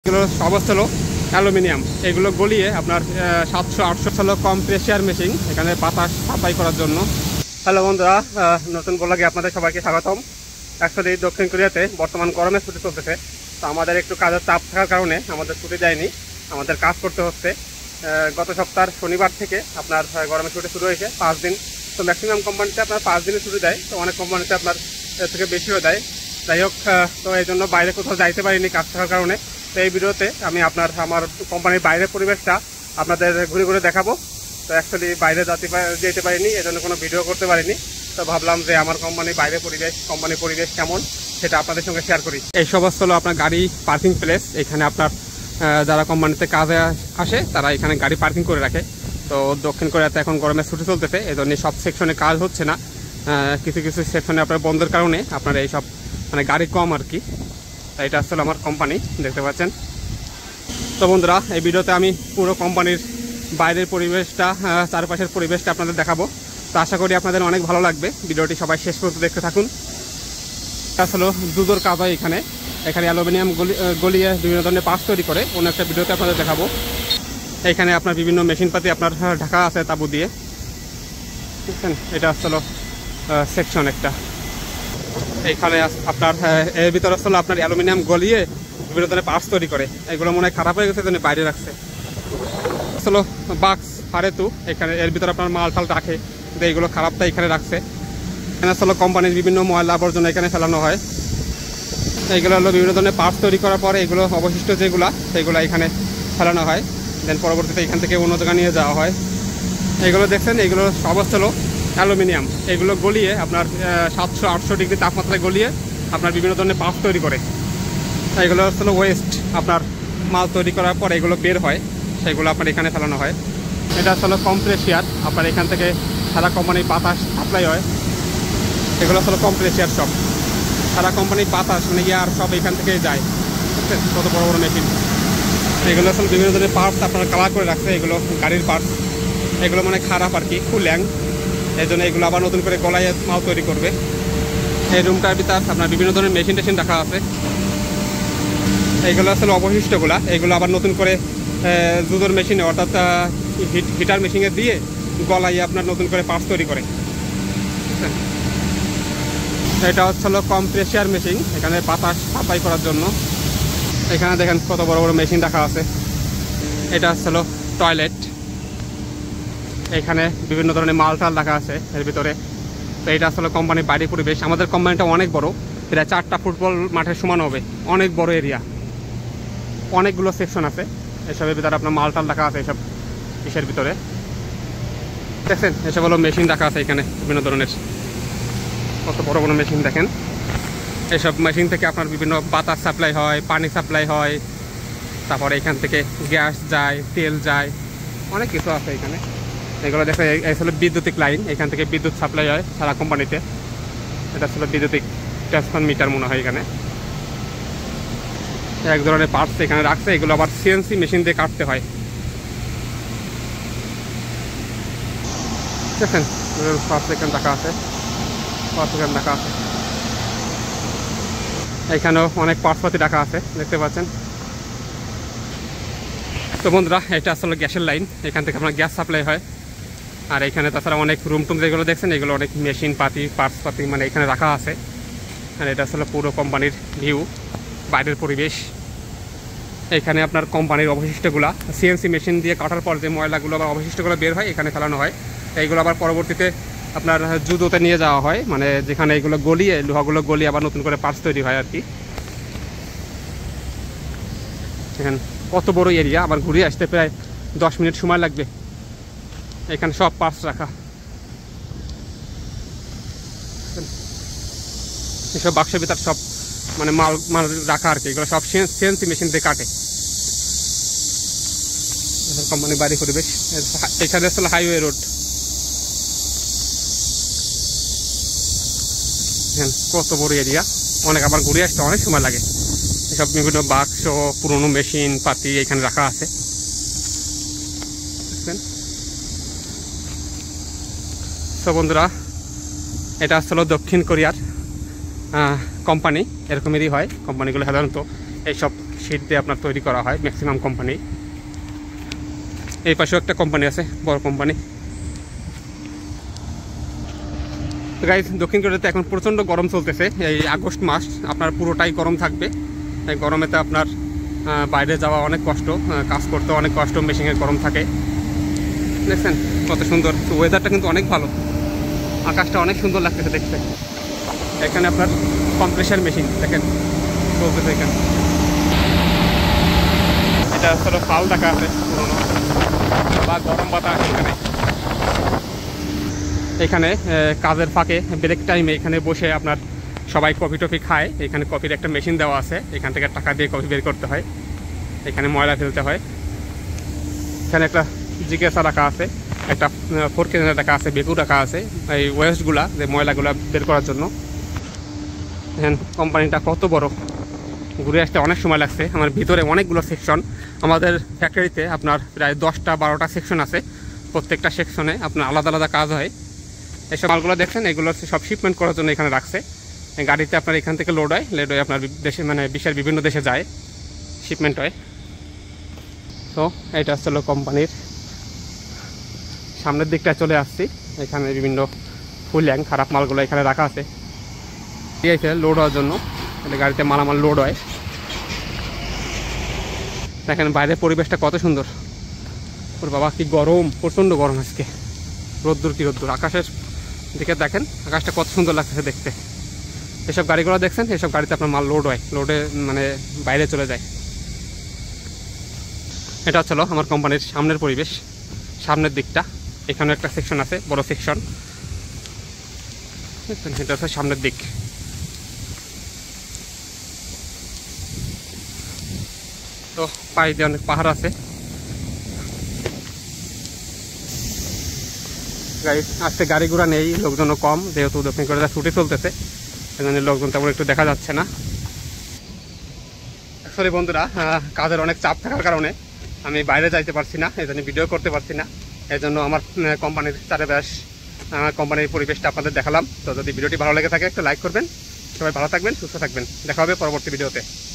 এগুলো সব হলো অ্যালুমিনিয়াম। এগুলো গলিয়ে আপনার 700-800 হলো কম প্রেশার মেশিন, এখানে বাতাস সাপ্লাই করার জন্য। হ্যালো বন্ধুরা, নতুন ব্লগে আপনাদের সবাইকে স্বাগতম। অ্যাকচুয়ালি দক্ষিণ কোরিয়াতে বর্তমান গরমের ছুটি চলতেছে, তো আমাদের একটু কাজের চাপ থাকার কারণে আমাদের ছুটি দেয়নি, আমাদের কাজ করতে হচ্ছে। গত সপ্তাহ শনিবার থেকে আপনার গরমের ছুটি শুরু হয়েছে 5 দিন। তো ম্যাক্সিমাম কোম্পানিতে আপনার 5 দিনের ছুটি দেয়, তো অনেক কোম্পানিতে আপনার এর থেকে বেশিও দেয়। যাই হোক, তো এই জন্য বাইরে কোথাও যাইতে পারিনি কাজ থাকার কারণে। তো এই ভিডিওতে আমি আমার কোম্পানির বাইরের পরিবেশটা আপনাদের ঘুরে ঘুরে দেখাবো। তো অ্যাকচুয়ালি বাইরে যেতে পারিনি, এজন্য কোনো ভিডিও করতে পারিনি। তো ভাবলাম যে আমার কোম্পানির বাইরের কোম্পানির পরিবেশ কেমন সেটা আপনাদের সঙ্গে শেয়ার করি। এই সমস্ত হলো আপনার গাড়ি পার্কিং প্লেস। এখানে আপনার যারা কোম্পানিতে কাজে আসে তারা এখানে গাড়ি পার্কিং করে রাখে। তো দক্ষিণ কোরিয়াতে এখন গরমের ছুটি চলতেছে, এই জন্য সব সেকশনে কাজ হচ্ছে না। কিছু কিছু সেকশনে আপনার বন্ধের কারণে আপনার এইসব মানে গাড়ি কম আর কি। এটা আসলে আমার কোম্পানি, দেখতে পাচ্ছেন। তো বন্ধুরা, এই ভিডিওতে আমি পুরো কোম্পানির বাইরের পরিবেশটা, চারপাশের পরিবেশটা আপনাদের দেখাবো। তো আশা করি আপনাদের অনেক ভালো লাগবে। ভিডিওটি সবাই শেষ পর্যন্ত দেখতে থাকুন। আসলে জুতোর কাজ হয় এখানে অ্যালুমিনিয়াম গলিয়ে বিভিন্ন ধরনের পার্টস তৈরি করে, অন্য একটা ভিডিওতে আপনাদের দেখাবো। এখানে আপনার বিভিন্ন মেশিনপাতি আপনার ঢাকা আছে তাবু দিয়ে, বুঝছেন। এটা আসলে সেকশন একটা। এইখানে আপনার এর ভিতরে আসলে আপনার অ্যালুমিনিয়াম গলিয়ে বিভিন্ন ধরনের পার্টস তৈরি করে। এগুলো মনে হয় খারাপ হয়ে গেছে, জন্য বাইরে রাখছে। আসলে বাক্স হারেতু এখানে এর ভিতরে আপনার মাল টাল রাখে, কিন্তু এইগুলো খারাপটা এখানে রাখছে। এখানে আসলে কোম্পানির বিভিন্ন ময়লা আবর্জনা এখানে ফেলানো হয়। এইগুলো হলো বিভিন্ন ধরনের পার্টস তৈরি করার পরে এগুলো অবশিষ্ট যেগুলো সেগুলো এখানে ফেলানো হয়, দেন পরবর্তীতে এখান থেকে অন্য জায়গায় নিয়ে যাওয়া হয়। এগুলো দেখছেন, এগুলো সব হলো অ্যালুমিনিয়াম। এগুলো গলিয়ে আপনার 700-800 ডিগ্রি তাপমাত্রায় গলিয়ে আপনার বিভিন্ন ধরনের পার্টস তৈরি করে। এগুলো হলো ওয়েস্ট, আপনার মাল তৈরি করার পর এগুলো বের হয়, সেগুলো আপনার এখানে ফেলানো হয়। এটা হলো কম্প্রেসার, আপনার এখান থেকে সারা কোম্পানির বাতাস সাপ্লাই হয়। এগুলো হলো কম্প্রেসার, সব সারা কোম্পানির বাতাস মানে এয়ার সব এখান থেকে যায়, বুঝছেন। কত বড় বড় মেশিন। এগুলো আসলে বিভিন্ন ধরনের পার্টস আপনার কালার করে রাখছে, এগুলো গাড়ির পার্টস। এগুলো মানে খারাপ আর কি, কুল্যাং, এই জন্য এগুলো আবার নতুন করে গলায় মাল তৈরি করবে। এই রুমটার ভিতরে আপনার বিভিন্ন ধরনের মেশিন টেশিন রাখা আছে। এইগুলো আসলে অবশিষ্টগুলা, এগুলো আবার নতুন করে জুতোর মেশিনে অর্থাৎ হিটার মেশিনে দিয়ে গলায় আপনার নতুন করে পার্টস তৈরি করে। এটা হলো কম্প্রেসার মেশিন, এখানে বাতাস সাপ্লাই করার জন্য। এখানে দেখেন কত বড় বড় মেশিন রাখা আছে। এটা হলো টয়লেট, এখানে বিভিন্ন ধরনের মাল টাল রাখা আছে এর ভিতরে। তো এটা আসলে কোম্পানির বাইরের পরিবেশ। আমাদের কোম্পানিটা অনেক বড়, এটা 4টা ফুটবল মাঠের সমান হবে, অনেক বড় এরিয়া, অনেকগুলো সেকশন আছে। এসবের ভিতরে আপনার মাল টাল রাখা আছে এসব ইসের ভিতরে, দেখছেন। এসব হলো মেশিন রাখা আছে এখানে বিভিন্ন ধরনের, কত বড় বড় মেশিন দেখেন। এসব মেশিন থেকে আপনার বিভিন্ন বাতাস সাপ্লাই হয়, পানি সাপ্লাই হয়, তারপরে এখান থেকে গ্যাস যায়, তেল যায়, অনেক কিছু আছে এখানে। এগুলো দেখে হলো বিদ্যুতিক লাইন, এখান থেকে বিদ্যুৎ সাপ্লাই হয় সারা কোম্পানিতে। এটা হলো বিদ্যুতিক ট্রান্সফরমিটার মনে হয়। এখানে এক ধরনের পার্টস এখানে রাখছে, এগুলো আবার সিএনসি মেশিন দিয়ে কাটতে হয়, দেখেন। পার্টস এখানে রাখা আছে, পার্টস এখানে রাখা আছে। এখানেও অনেক পার্টসপাতি রাখা আছে, দেখতে পাচ্ছেন। তো বন্ধুরা, এটা আসলে গ্যাসের লাইন, এখান থেকে আপনার গ্যাস সাপ্লাই হয়। আর এখানে তাছাড়া অনেক রুম টুম যেগুলো দেখছেন, এগুলো অনেক মেশিন পাতি পার্টসপাতি মানে এখানে রাখা আছে। আর এটা আসলে পুরো কোম্পানির ভিউ, বাইরের পরিবেশ। এখানে আপনার কোম্পানির অবশিষ্টগুলো সিএনসি মেশিন দিয়ে কাটার পর যে ময়লাগুলো বা অবশিষ্টগুলো বের হয় এখানে ফেলানো হয়। এইগুলো আবার পরবর্তীতে আপনার জুতোতে নিয়ে যাওয়া হয়, মানে যেখানে এগুলো গলিয়ে লোহাগুলো গলিয়ে আবার নতুন করে পার্টস তৈরি হয় আর কি। এখানে কত বড় এরিয়া, আবার ঘুরে আসতে প্রায় 10 মিনিট সময় লাগবে। এখানে সব পার্টস রাখা, এসব বাক্সের ভিতর সব মানে মাল রাখা আর কি। এগুলো সব সিএনসি মেশিন দিয়ে কাটে। কোম্পানির বাইরে পরিবেশ। এখানে আসলে হাইওয়ে রোড, কত বড় এরিয়া, অনেক আবার ঘুরে আসতে অনেক সময় লাগে। এসব বিভিন্ন বাক্স পুরনো মেশিন পাতি এখানে রাখা আছে, বুঝছেন। তো বন্ধুরা, এটা আসলে দক্ষিণ কোরিয়ার কোম্পানি, এরকমেরই হয় কোম্পানিগুলো সাধারণত। এইসব শীট দিয়ে আপনার তৈরি করা হয় ম্যাক্সিমাম কোম্পানি। এই পাশেও একটা কোম্পানি আছে, বড় কোম্পানি। তো গাইস, দক্ষিণ কোরিয়াতে এখন প্রচণ্ড গরম চলতেছে। এই আগস্ট মাস আপনার পুরোটাই গরম থাকবে। এই গরমেতে আপনার বাইরে যাওয়া অনেক কষ্ট, কাজ করতে অনেক কষ্ট, মেশিনের গরম থাকে। দেখছেন কত সুন্দর ওয়েদারটা, কিন্তু অনেক ভালো, আকাশটা অনেক সুন্দর লাগতেছে দেখতে। এখানে আপনার কম্প্রেসার মেশিন দেখেন চলতেছে এখানে। এটা আসলে ফাল দেখা আছে পুরোনো বা গরম বাতাস। এখানে কাজের ফাঁকে ব্রেক টাইমে এখানে বসে আপনার সবাই কফি টফি খায়। এখানে কফির একটা মেশিন দেওয়া আছে, এখান থেকে টাকা দিয়ে কফি বের করতে হয়, এখানে ময়লা ফেলতে হয়। এখানে একটা জিজ্ঞাসা রাখা আছে, একটা ফোরকে রাখা আছে, বেকু রাখা আছে, এই ওয়েস্টগুলা যে ময়লাগুলা বের করার জন্য। দেখেন কোম্পানিটা কত বড়, ঘুরে আসতে অনেক সময় লাগছে। আমার ভিতরে অনেকগুলো সেকশন। আমাদের ফ্যাক্টরিতে আপনার প্রায় 10-12টা সেকশন আছে, প্রত্যেকটা সেকশনে আপনার আলাদা আলাদা কাজ হয়। এইসব মালগুলো দেখছেন, এগুলো সব শিপমেন্ট করার জন্য এখানে রাখছে। গাড়িতে আপনার এখান থেকে লোড হয় আপনার দেশে, মানে বিশ্বের বিভিন্ন দেশে যায়, শিপমেন্ট হয়। তো এটা হচ্ছিল কোম্পানির সামনের দিকটা চলে আসছি। এখানে বিভিন্ন ফুল হ্যাং খারাপ মালগুলো এখানে রাখা আছে, ঠিক আছে, লোড হওয়ার জন্য। গাড়িতে মালামাল লোড হয়। দেখেন বাইরের পরিবেশটা কত সুন্দর। ওর বাবা কি গরম, প্রচণ্ড গরম আজকে, রোদ্দুর কি রোদ্দুর। আকাশের দিকে দেখেন, আকাশটা কত সুন্দর লাগতেছে দেখতে। এসব গাড়িগুলো দেখছেন, এসব গাড়িতে আপনার মাল লোড হয়, লোডে মানে বাইরে চলে যায়। এটা হচ্ছিল আমার কোম্পানির সামনের পরিবেশ, সামনের দিকটা। এখানে একটা সেকশন আছে, বড় সেকশন। এটা হচ্ছে সামনের দিক। তো পায়ে দিয়ে অনেক পাহাড় আছে। আজকে গাড়ি ঘোড়া নেই, লোকজনও কম, যেহেতু দক্ষিণ কোরিয়া ছুটি চলতেছে, সেজন্য লোকজন তেমন একটু দেখা যাচ্ছে না। অ্যাকচুয়ালি বন্ধুরা, কাজের অনেক চাপ থাকার কারণে আমি বাইরে যাইতে পারছি না, এই জন্য ভিডিও করতে পারছি না। এই জন্য আমার কোম্পানির চারিপাশ, আমার কোম্পানির পরিবেশটা আপনাদের দেখালাম। তো যদি ভিডিওটি ভালো লেগে থাকে একটা লাইক করবেন। সবাই ভালো থাকবেন, সুস্থ থাকবেন, দেখা হবে পরবর্তী ভিডিওতে।